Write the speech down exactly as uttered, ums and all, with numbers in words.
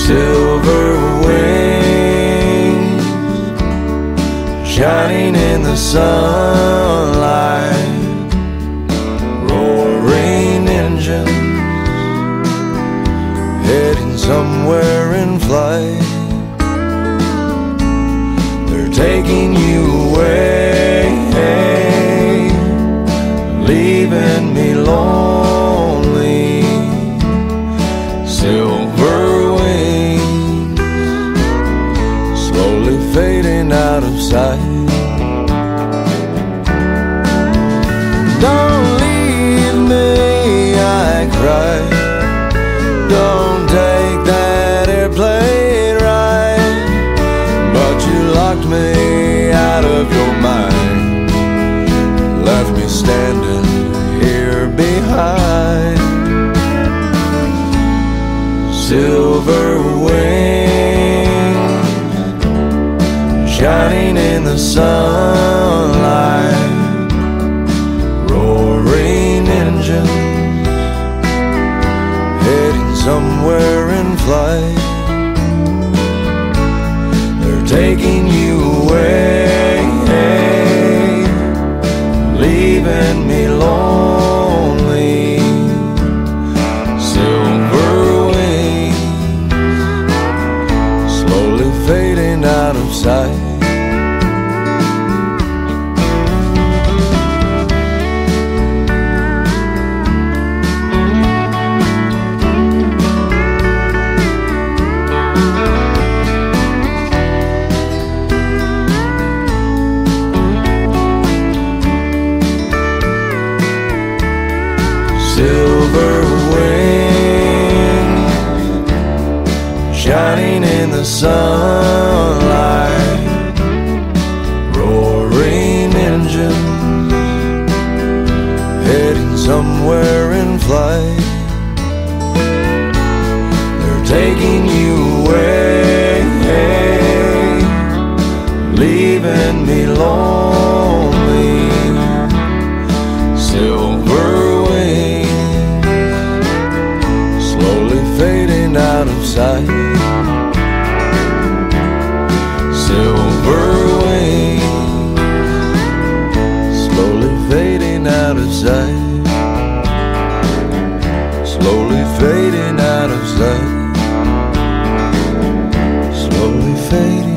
silver wings shining in the sunlight, roaring engines heading somewhere in flight. They're taking you away, leaving me lonely. Silver wings slowly fading out of sight. Don't leave me, I cry. Don't take that airplane ride. But you locked me out of your mind, left me standing here behind. Silver wings shining in the sunlight, roaring engines heading somewhere in flight. They're taking you away, leaving me lonely. Silver wings slowly fading out of sight. Silver wings shining in the sunlight, roaring engines heading somewhere in flight. They're taking you away, leaving me lonely. Silver fading out of sight. Silver wings slowly fading out of sight. Slowly fading out of sight. Slowly fading.